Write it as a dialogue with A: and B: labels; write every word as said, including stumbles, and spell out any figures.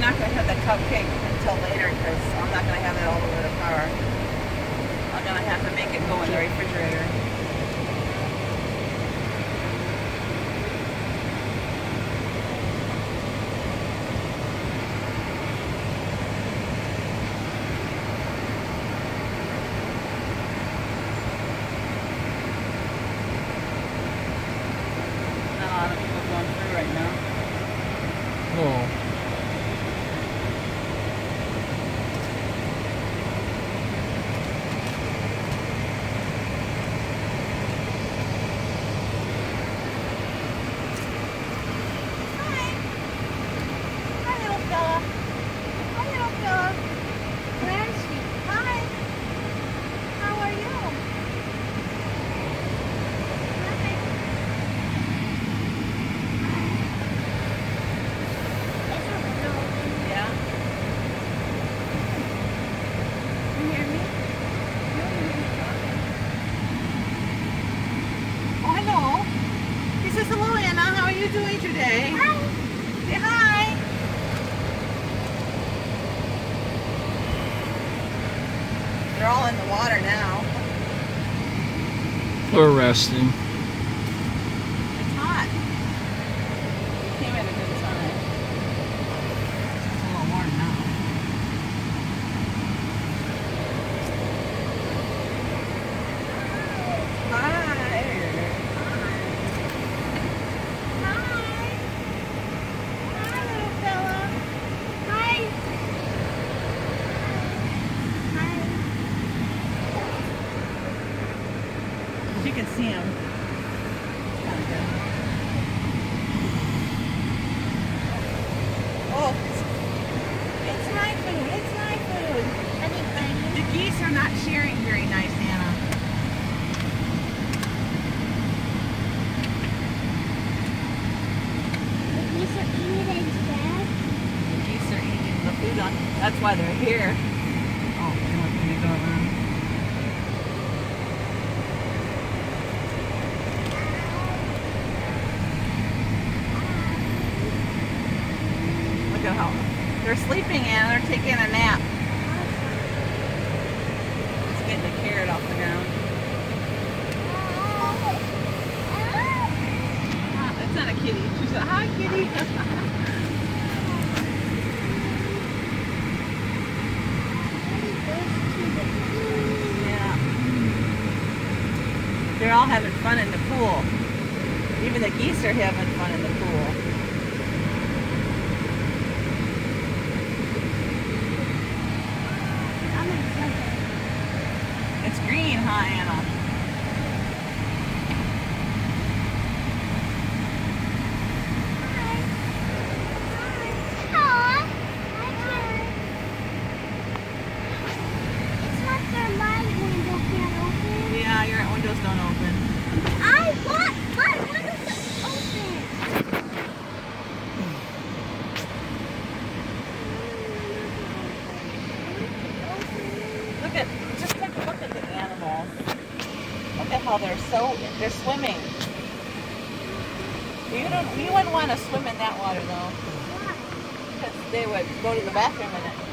A: not going to have the cupcake until later because I'm not going to have it all over the car. I'm going to have to make it go in the refrigerator. Not a lot of people going through right now.
B: Oh.
A: Hello, Anna. How are you doing today? Hi. Say hi. They're all in the water now.
B: We're resting.
A: It's hot. We came at a good time. It's a little warm now. Hi. You can see him. Oh, it's, it's my food. It's my food. The, the geese are not sharing very nice, Anna.
C: The geese are eating it instead?
A: The geese are eating the food on. That's why they're here. Oh, you want me to go around? Look at how they're sleeping and they're taking a nap. It's getting a carrot off the ground. Ah, it's not a kitty. She said, "Hi, kitty." Yeah. They're all having fun in the pool. Even the geese are having fun in the pool. It's green, huh, Anna? Yeah, your windows don't open.
C: I want my windows to open.
A: Look at, just take a look at the animals. Look at how they're so, they're swimming. You don't, you wouldn't want to swim in that water though, because they would go to the bathroom in it.